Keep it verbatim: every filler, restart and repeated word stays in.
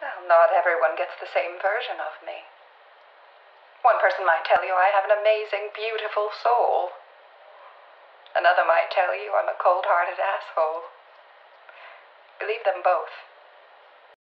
Well, not everyone gets the same version of me. One person might tell you I have an amazing, beautiful soul. Another might tell you I'm a cold-hearted asshole. Believe them both.